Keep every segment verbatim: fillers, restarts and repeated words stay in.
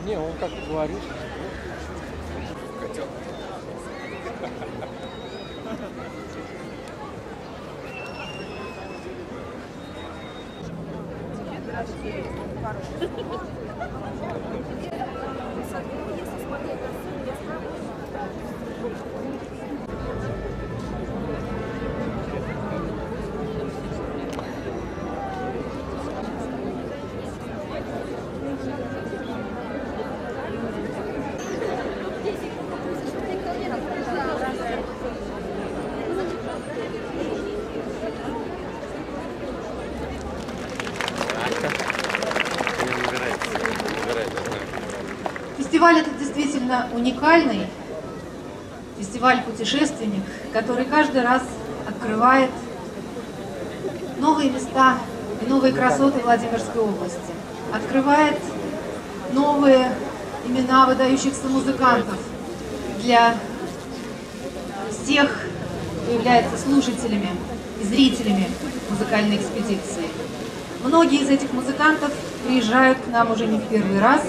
Не, он как говорит. Котел. Фестиваль этот действительно уникальный. Фестиваль «Путешественник», который каждый раз открывает новые места и новые красоты Владимирской области. Открывает новые имена выдающихся музыкантов для всех, кто является слушателями и зрителями музыкальной экспедиции. Многие из этих музыкантов приезжают к нам уже не в первый раз.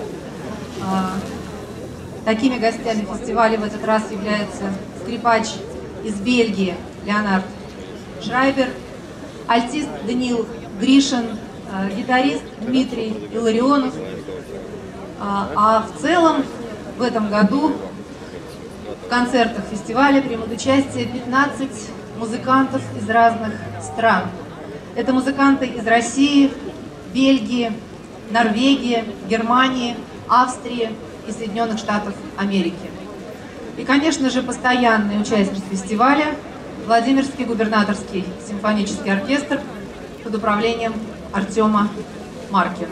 Такими гостями фестиваля в этот раз являются скрипач из Бельгии Леонард Шрайбер, альтист Даниил Гришин, гитарист Дмитрий Илларионов. А в целом в этом году в концертах фестиваля примут участие пятнадцать музыкантов из разных стран. Это музыканты из России, Бельгии, Норвегии, Германии, Австрии и Соединенных Штатов Америки. И, конечно же, постоянный участник фестиваля – Владимирский губернаторский симфонический оркестр под управлением Артема Маркина.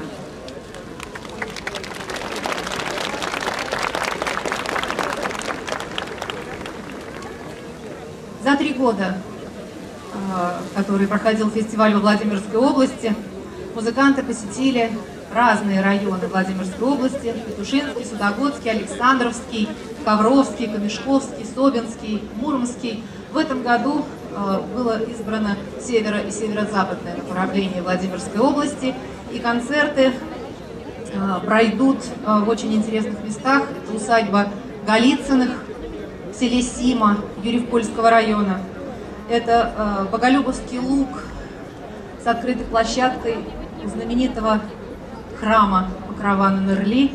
За три года, который проходил фестиваль во Владимирской области, музыканты посетили разные районы Владимирской области: Петушинский, Судогодский, Александровский, Ковровский, Камешковский, Собинский, Муромский. В этом году э, было избрано северо- и северо-западное направление Владимирской области, и концерты э, пройдут э, в очень интересных местах. Это усадьба Голицыных в селе Сима Юрьев-Польского района. Это э, Боголюбовский луг с открытой площадкой знаменитого храма Покрова на Нерли.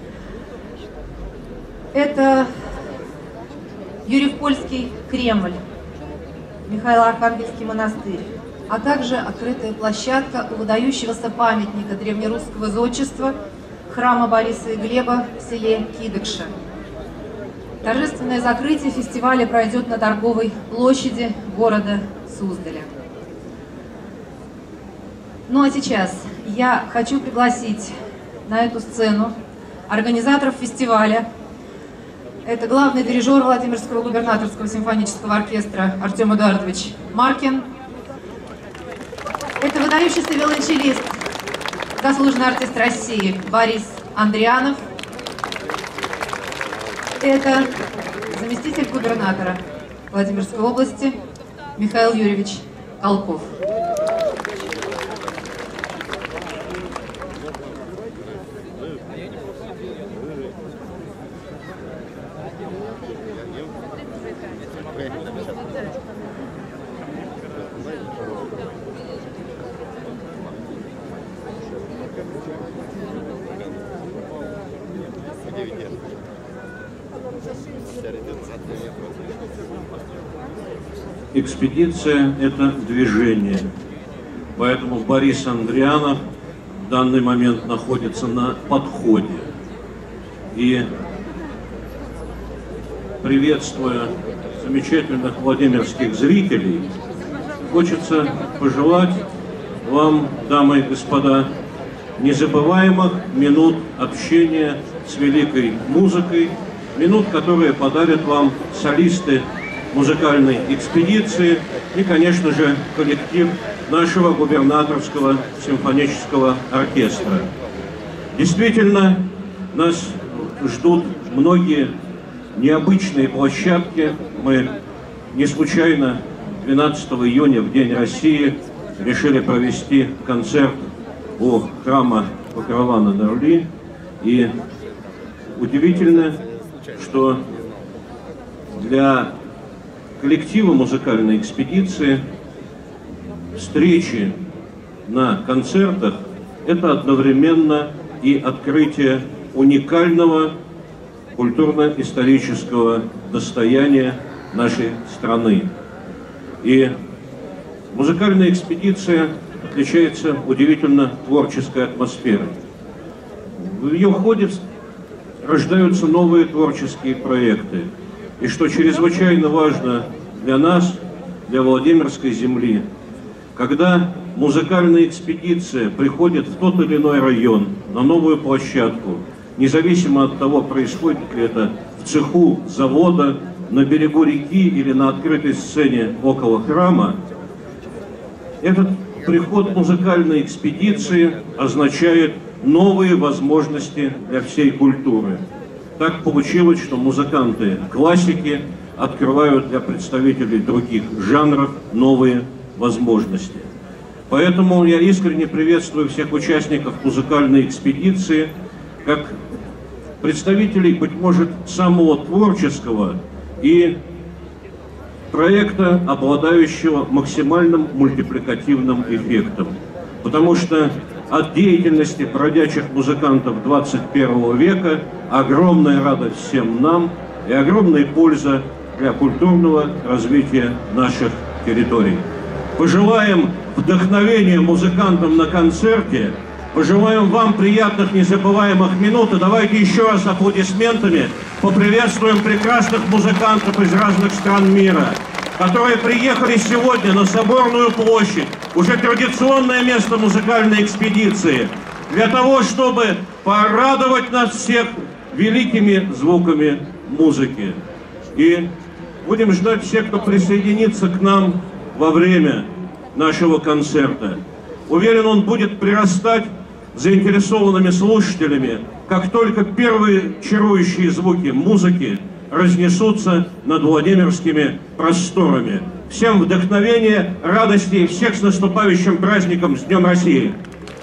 Это Юрьев-Польский Кремль, Михаило-Архангельский монастырь, а также открытая площадка у выдающегося памятника древнерусского зодчества храма Бориса и Глеба в селе Кидыкша. Торжественное закрытие фестиваля пройдет на торговой площади города Суздаля. Ну а сейчас я хочу пригласить на эту сцену организаторов фестиваля. Это главный дирижер Владимирского губернаторского симфонического оркестра Артем Эдуардович Маркин. Это выдающийся виолончелист, заслуженный артист России Борис Андрианов. Это заместитель губернатора Владимирской области Михаил Юрьевич Колков. Экспедиция – это движение, поэтому Борис Андрианов в данный момент находится на подходе. И, приветствуя замечательных владимирских зрителей, хочется пожелать вам, дамы и господа, незабываемых минут общения с великой музыкой, минут, которые подарят вам солисты музыкальной экспедиции и, конечно же, коллектив нашего губернаторского симфонического оркестра. Действительно, нас ждут многие необычные площадки. Мы не случайно двенадцатого июня, в День России, решили провести концерт у храма Покрова на Нерли. И удивительно, что для коллектива музыкальной экспедиции встречи на концертах – это одновременно и открытие уникального культурно-исторического достояния нашей страны. И музыкальная экспедиция отличается удивительно творческой атмосферой. В ее ходе рождаются новые творческие проекты. И что чрезвычайно важно для нас, для Владимирской земли, когда музыкальная экспедиция приходит в тот или иной район, на новую площадку, независимо от того, происходит ли это в цеху завода, на берегу реки или на открытой сцене около храма, этот приход музыкальной экспедиции означает новые возможности для всей культуры. Так получилось, что музыканты классики открывают для представителей других жанров новые возможности. Поэтому я искренне приветствую всех участников музыкальной экспедиции, как представителей, быть может, самого творческого и проекта, обладающего максимальным мультипликативным эффектом. Потому что от деятельности бродячих музыкантов двадцать первого века огромная радость всем нам и огромная польза для культурного развития наших территорий. Пожелаем вдохновения музыкантам на концерте, пожелаем вам приятных, незабываемых минут, и давайте еще раз аплодисментами поприветствуем прекрасных музыкантов из разных стран мира, которые приехали сегодня на Соборную площадь, уже традиционное место музыкальной экспедиции, для того, чтобы порадовать нас всех великими звуками музыки. И будем ждать всех, кто присоединится к нам во время нашего концерта. Уверен, он будет прирастать заинтересованными слушателями, как только первые чарующие звуки музыки разнесутся над Владимирскими просторами. Всем вдохновения, радости и всех с наступающим праздником, с Днем России!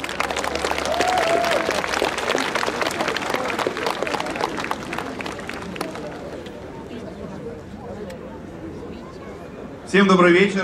Всем добрый вечер.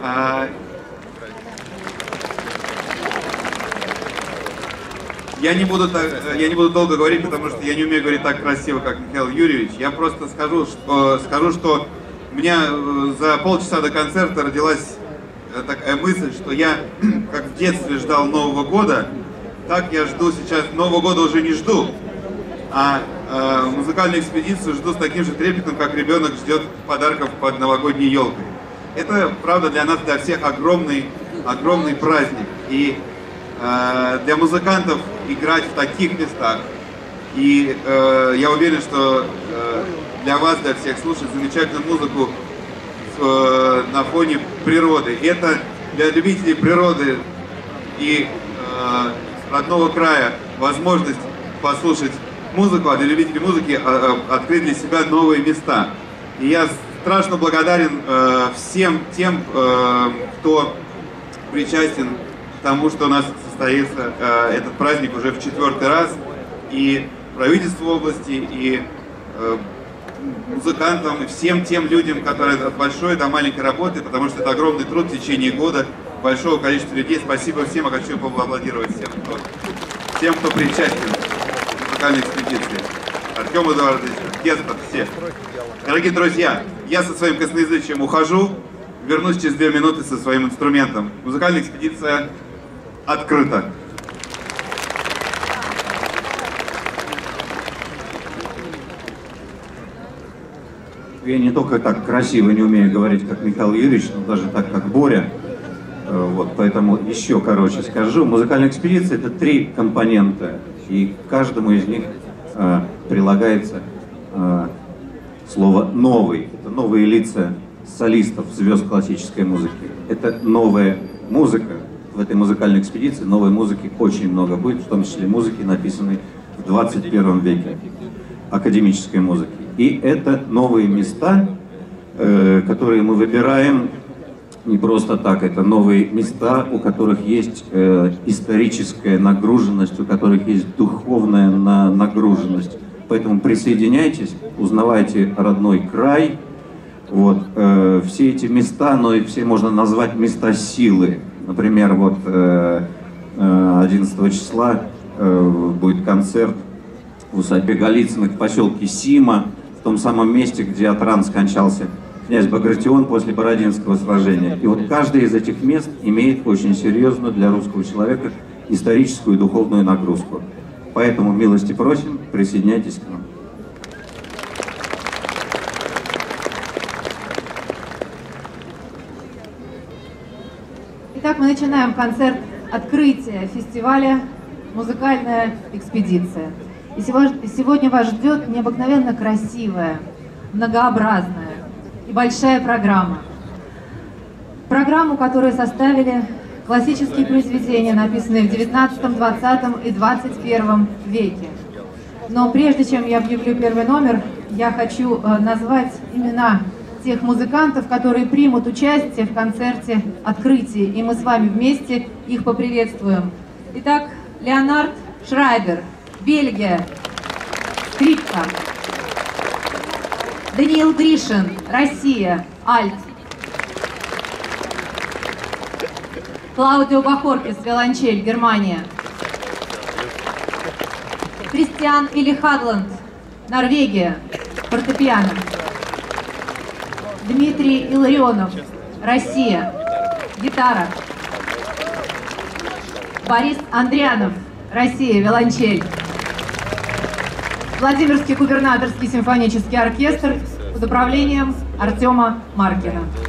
Я не буду так, я не буду долго говорить, потому что я не умею говорить так красиво, как Михаил Юрьевич. Я просто скажу, что скажу, что у меня за полчаса до концерта родилась такая мысль, что я, как в детстве ждал Нового года, так я жду сейчас, Нового года уже не жду, а э, музыкальную экспедицию жду с таким же трепетом, как ребенок ждет подарков под новогодней елкой. Это, правда, для нас, для всех огромный, огромный праздник. И э, для музыкантов играть в таких местах. И э, я уверен, что э, для вас, для всех, слушать замечательную музыку э, на фоне природы. Это для любителей природы и э, родного края возможность послушать музыку, а для любителей музыки э, открыть для себя новые места. И я страшно благодарен э, всем тем, э, кто причастен к тому, что у нас состоится э, этот праздник уже в четвертый раз. И правительству области, и э, музыкантам, и всем тем людям, которые от большой до маленькой работы, потому что это огромный труд в течение года, большого количества людей. Спасибо всем, я хочу поаплодировать всем, кто, всем, кто причастен к музыкальной экспедиции. Артем Эдуардович, оркестр, все. Дорогие друзья, я со своим косноязычием ухожу, вернусь через две минуты со своим инструментом. Музыкальная экспедиция открыта. Я не только так красиво не умею говорить, как Михаил Юрьевич, но даже так, как Боря. Вот, поэтому еще короче скажу. Музыкальная экспедиция — это три компонента, и к каждому из них э, прилагается э, слово «новый». Это новые лица солистов, звезд классической музыки. Это новая музыка. В этой музыкальной экспедиции новой музыки очень много будет, в том числе музыки, написанной в двадцать первом веке, академической музыки. И это новые места, э, которые мы выбираем не просто так. Это новые места, у которых есть э, историческая нагруженность, у которых есть духовная на, нагруженность, Поэтому присоединяйтесь, узнавайте родной край. Вот, э, все эти места, но и все можно назвать места силы. Например, вот э, одиннадцатого числа э, будет концерт в усадьбе Голицыных в поселке Сима, в том самом месте, где от ран скончался князь Багратион после Бородинского сражения. И вот каждое из этих мест имеет очень серьезную для русского человека историческую и духовную нагрузку. Поэтому милости просим, присоединяйтесь к нам. Итак, мы начинаем концерт открытия фестиваля «Музыкальная экспедиция». И сегодня вас ждет необыкновенно красивая, многообразная и большая программа. Программу, которую составили классические произведения, написанные в девятнадцатом, двадцатом и двадцать первом веке. Но прежде чем я объявлю первый номер, я хочу назвать имена тех музыкантов, которые примут участие в концерте открытия, и мы с вами вместе их поприветствуем. Итак, Леонард Шрайбер, Бельгия, скрипка. Даниил Гришин, Россия, альт. Клаудио Бахоркис, виолончель, Германия. Кристиан Или Хадланд, Норвегия, фортепиано. Дмитрий Илларионов, Россия, гитара. Борис Андрянов, Россия, виолончель. Владимирский губернаторский симфонический оркестр под управлением Артема Маркина.